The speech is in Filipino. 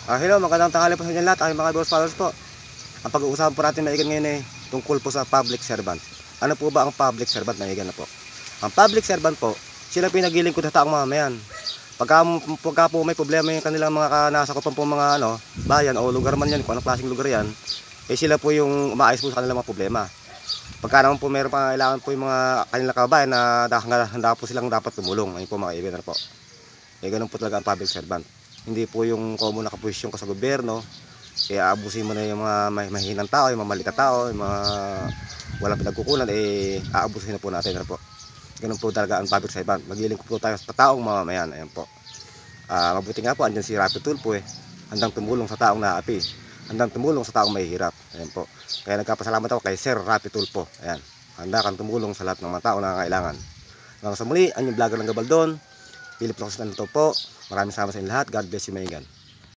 Hello, magandang tanghali po sa inyo lahat, aking mga viewers followers po. Ang pag-uusapan po natin maigan ngayon ay tungkol po sa public servant. Ano po ba ang public servant? Maigan na po. Ang public servant po, sila pinagilingkod sa taong mamamayan. Pagka po may problema yung kanilang mga nasakupan po mga bayan o lugar man yan, kung anong klaseng lugar yan, sila po yung umaayos po sa kanilang mga problema. Pagka naman po meron pang kailangan po yung mga kanilang kabayan na handa po silang dapat tumulong. Ayun po mga kaibigan po. Ganun po talaga ang public servant. Hindi po yung common na kaposisyon ka sa gobyerno, kaya aabusin mo na yung mga mahihinang tao, yung mga maliit na tao, yung mga walang pinagkukunan, aabusin na po natin. Po. Ganun po talaga ang public servant. Magilingkod po tayo sa taong mamamayan. Ayan po. Mabuti nga po, andyan si Rapi Tulfo handang tumulong sa taong naapi, handang tumulong sa taong mahihirap. Ayan po. Kaya nagkapasalamat ako kay Sir Rapi Tulfo. Ayan. Handa kang tumulong sa lahat ng mga taong nangangailangan. Hanggang sa muli, ang yung vlogger ng Gabaldon, Philip Roxas po. Maraming salamat sa inyo lahat. God bless you, Maigan.